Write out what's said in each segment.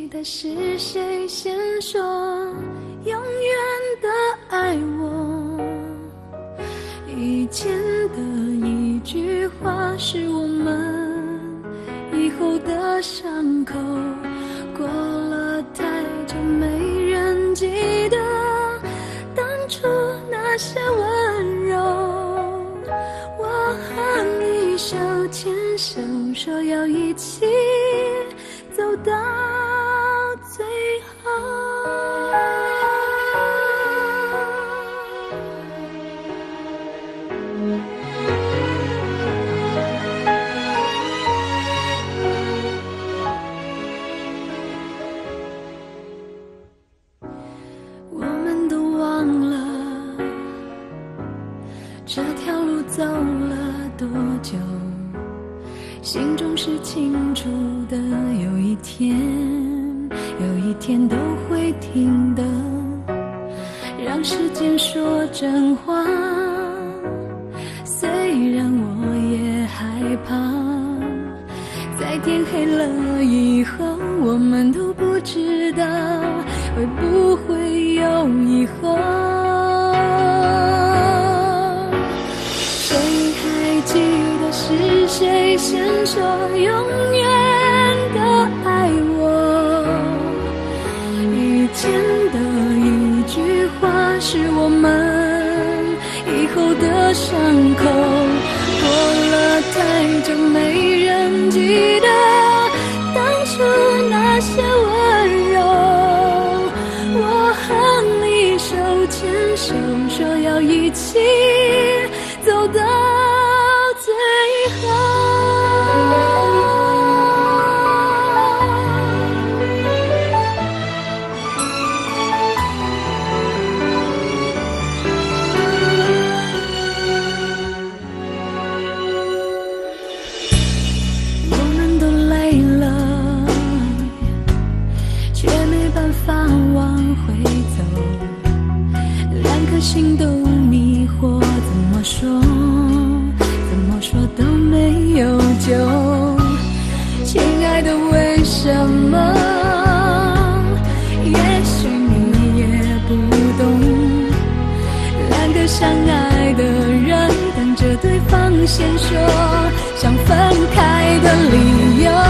得是谁先说永远的爱我？以前的一句话是我们以后的伤口，过了太久没人记得当初那些温柔。我和你手牵手，说要一起走到最后。我们都忘了这条路走了多久，心中是清楚的，有一天都会停的。让时间说真话，虽然我也害怕，在天黑了以后，我们都不知道会不会有以后。谁还记得是谁先说永远的爱我？以前的一句话是我们以后的伤口，过了太久没人记得当初那些温柔。我和你手牵手，说要一起走到最后。我们都累了，却没办法往回走，两颗心都迷惑，怎么说都没有救。亲爱的，为什么？也许你也不懂，两个相爱的人等着对方先说想分开的理由。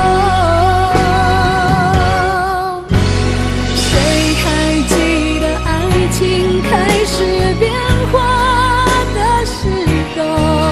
谁还记得爱情开始变化的时候？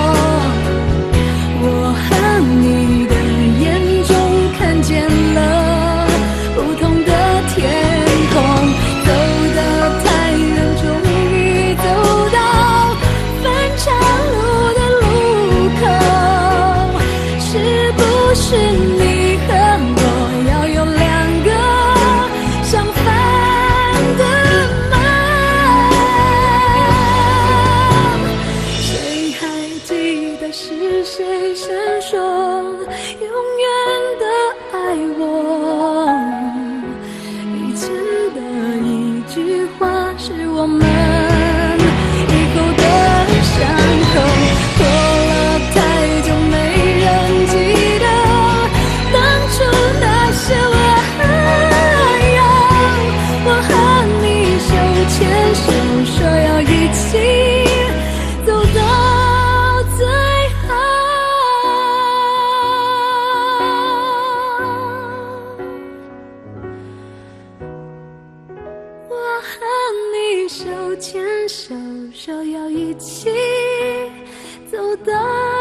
我和你的眼中看见了不同的天空，走的太远，终于走到分岔路的路口。是不是你和我要有两个相反的梦？谁还记得是谁先说永远的爱我？以前的一句话是我们以后的伤口，过了太久没人记得当初那些温柔。我和你手牵手，说要一起走到最后。我和你手牵手，说要一起走到